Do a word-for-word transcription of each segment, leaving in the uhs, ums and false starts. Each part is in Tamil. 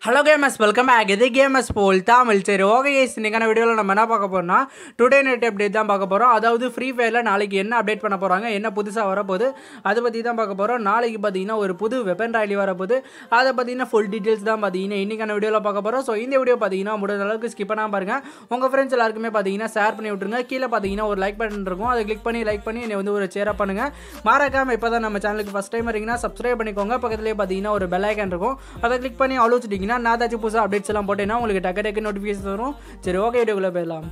Hello gamers, welcome back. This is gamerzworldtamil. சரி ஓகே गाइस, இன்னைக்கான வீடியோல நம்ம என்ன பார்க்க போறோம்னா டுடே நைட் அப்டேட் தான் பார்க்க போறோம். அதாவது ஃப்ரீ ஃபயர்ல நாளைக்கு என்ன அப்டேட் பண்ண போறாங்க, என்ன புதுசா வர போகுது அத பத்தி தான் பார்க்க போறோம். நாளைக்கு பாத்தீங்கன்னா ஒரு புது வெப்பன் ராலி வர போகுது. அத பத்தின ஃபுல் டீடைல்ஸ் தான் பாத்தீங்கன்னா இன்னைக்கான வீடியோல பார்க்க போறோம். சோ இந்த வீடியோ பாத்தீங்கன்னா முடிஞ்ச அளவுக்கு ஸ்கிப் பண்ணாம பாருங்க. உங்க फ्रेंड्स எல்லாருக்குமே பாத்தீங்கன்னா ஷேர் பண்ணி விட்டுருங்க. கீழ பாத்தீங்கன்னா ஒரு லைக் பட்டன் இருக்கும். அதை கிளிக் பண்ணி லைக் பண்ணி என்னை வந்து ஒரு ஷேர் பண்ணுங்க. மறக்காம இப்பதான் நம்ம சேனலுக்கு ஃபர்ஸ்ட் டைம் வரீங்கன்னா சப்ஸ்கிரைப் பண்ணிக்கோங்க. பக்கத்துலயே பாத்தீங்கன்னா ஒரு பெல் ஐகான் இருக்கும். அதை கிளிக் பண்ணி ஆல் வச்சிட்டீங்கன்னா நான் ஏதாச்சும் புதுசா அப்டேட்ஸ் எல்லாம் போட்டேன்னா உங்களுக்கு டக்கு டக்கு நோட்டிஃபிகேஷன் வரும். சரி ஓகே, வீடியோக்குள்ள போயிடலாம்.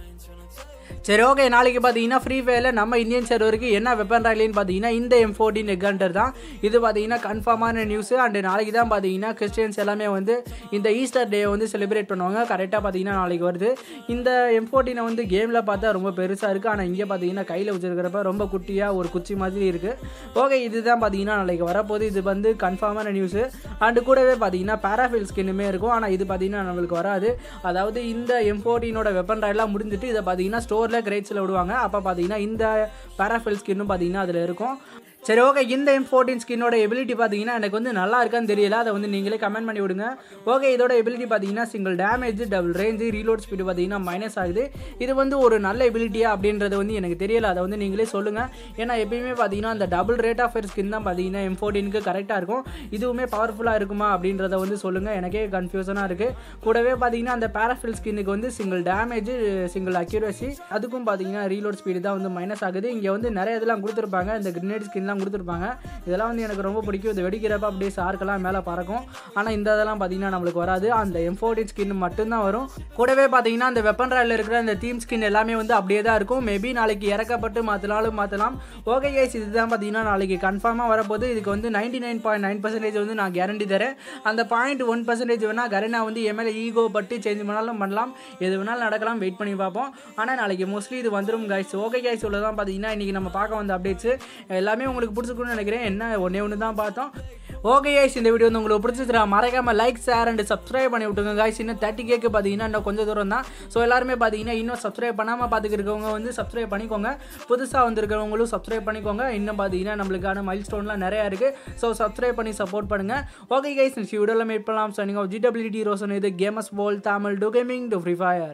சரி ஓகே, நாளைக்கு பார்த்தீங்கன்னா ஃப்ரீ ஃபயரில் நம்ம இந்தியன் சர்வருக்கு என்ன வெப்பன் ராலின்னு பார்த்தீங்கன்னா இந்த எம் ஃபோர்டீன் எக்ஹண்ட்ரட் தான். இது பார்த்தீங்கன்னா கன்ஃபார்மான நியூஸு. அண்டு நாளைக்கு தான் பார்த்தீங்கன்னா கிறிஸ்டியன்ஸ் எல்லாமே வந்து இந்த ஈஸ்டர் டே வந்து செலிப்ரேட் பண்ணுவாங்க. கரெக்டாக பார்த்தீங்கன்னா நாளைக்கு வருது. இந்த எம் ஃபோர்டீனை வந்து கேமில் பார்த்தா ரொம்ப பெருசாக இருக்குது, ஆனால் இங்கே பார்த்தீங்கன்னா கையில் வச்சுருக்கிறப்ப ரொம்ப குட்டியாக ஒரு குச்சி மாதிரி இருக்குது. ஓகே, இதுதான் பார்த்தீங்கன்னா நாளைக்கு வரப்போது. இது வந்து கன்ஃபார்மான நியூஸு. அண்டு கூடவே பார்த்தீங்கன்னா பேராஃபில் ஸ்கின்னுமே இருக்கும், ஆனால் இது பார்த்தீங்கன்னா நம்மளுக்கு வராது. அதாவது இந்த எம் ஃபோர்டீனோட வெப்பன் ராயெல்லாம் முடிஞ்சிட்டு இதை பார்த்தீங்கன்னா ஸ்டோரில் கிரேட்ஸில் விடுவாங்க. அப்போ பார்த்தீங்கன்னா இந்த பேராஃபில் ஸ்கின்னும் பார்த்தீங்கன்னா அதில் இருக்கும். சரி ஓகே, இந்த எம் ஃபோர்டீன் ஸ்கின்னோட எபிலிட்டி பார்த்தீங்கன்னா எனக்கு வந்து நல்லா இருக்கான்னு தெரியல, அதை வந்து நீங்களே கமெண்ட் பண்ணி விடுங்க. ஓகே, இதோட எபிலிட்டி பார்த்தீங்கன்னா single damage, double range, reload speed பார்த்தீங்கன்னா மைனஸ் ஆகுது. இது வந்து ஒரு நல்ல எபிலிட்டியா அப்படின்றது வந்து எனக்கு தெரியல, அதை வந்து நீங்களே சொல்லுங்கள். ஏன்னா எப்பயுமே பார்த்தீங்கன்னா அந்த double rate of fire skin தான் பார்த்தீங்கன்னா எம் ஃபோர்டீனுக்கு கரெக்டாக இருக்கும். இதுவுமே பவர்ஃபுல்லாக இருக்குமா அப்படின்றத வந்து சொல்லுங்கள். எனக்கே கன்ஃபியூஷனாக இருக்குது. கூடவே பார்த்தீங்கன்னா அந்த பேராஃபில் ஸ்கின்னுக்கு வந்து சிங்கிள் டேமேஜ், சிங்கிள் அக்யூரசி, அதுக்கும் பார்த்தீங்கன்னா ரீலோட் ஸ்பீடு தான் வந்து மைனஸ் ஆகுது. இங்கே வந்து நிறைய இதெல்லாம் கொடுத்துருப்பாங்க, இந்த கிரனேட் ஸ்கின் கொடுத்துருப்பாங்க. இதெல்லாம் வந்து எனக்கு ரொம்ப பிடிக்கும். இது வெடிக்கிறப்ப அப்படியே சார்க்கெல்லாம் மேலே பறக்கும். ஆனால் இந்த இதெல்லாம் பார்த்தீங்கன்னா நம்மளுக்கு வராது. அந்த எம் ஃபோர்டீன் ஸ்கின் மட்டும்தான் வரும். கூடவே பார்த்தீங்கன்னா அந்த வெப்பன் ராயில் இருக்கிற அந்த தீம் ஸ்கின் எல்லாமே வந்து அப்படியே தான் இருக்கும். மேபி நாளைக்கு இறக்கப்பட்டு மாற்றினாலும் மாற்றலாம். ஓகே கைஸ், இதுதான் பார்த்தீங்கன்னா நாளைக்கு கன்ஃபார்மாக வரப்போது. இதுக்கு வந்து ninety nine point nine percentage வந்து நான் கேரண்டி தரேன். அந்த பாயிண்ட் ஒன் பர்சன்டேஜ் வேணால் கரீனா வந்து எம்எல்ஏ ஈகோ பட்டு சேஞ்ச் பண்ணாலும் பண்ணலாம், எது வேணாலும் நடக்கலாம். வெயிட் பண்ணி பார்ப்போம். ஆனால் நாளைக்கு மோஸ்ட்லி இது வந்துடும் கைஸ். ஓகே கைஸ், இவ்வளோ தான் பார்த்தீங்கன்னா இன்றைக்கி நம்ம பார்க்க வந்த அப்டேட்ஸ் எல்லாமே உங்களுக்கு பிடிச்சிருக்குன்னு நினைக்கிறேன். என்ன ஒன்னே ஒன்று தான் பார்த்தோம். ஓகே கைஸ், இந்த வீடியோ வந்து உங்களுக்கு பிடிச்சிருந்தா மறக்காம லைக், ஷேர் அண்ட் சப்ஸ்கிரைப் பண்ணி விட்டுங்க கைஸ். இன்னும் தேர்ட்டி கேக்கு பார்த்தீங்கன்னா இன்னும் கொஞ்சம் தூரம் தான். ஸோ எல்லாருமே பார்த்தீங்கன்னா இன்னும் சப்ஸ்கிரைப் பண்ணாமல் பார்த்துக்கிறவங்க வந்து சப்ஸ்கிரைப் பண்ணிக்கோங்க. புதுசாக வந்திருக்கிறவங்களும் சப்ஸ்கிரைப் பண்ணிக்கோங்க. இன்னும் பார்த்தீங்கன்னா நம்மளுக்கான மைல் ஸ்டோன்லாம் நிறையா இருக்குது. ஸோ சப்ஸ்கிரைப் பண்ணி சப்போர்ட் பண்ணுங்கள். ஓகே கைஸ், நெக்ஸ்ட் வீடியோவில் மீட் பண்ணலாம். ஸோ நீங்கள் ஜிடபிள்யூடி ரோசன், இது gamerzworldtamil, do gaming, do free fire.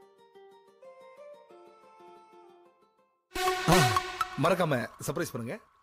மறக்காம சர்ப்ரைஸ் பண்ணுங்க.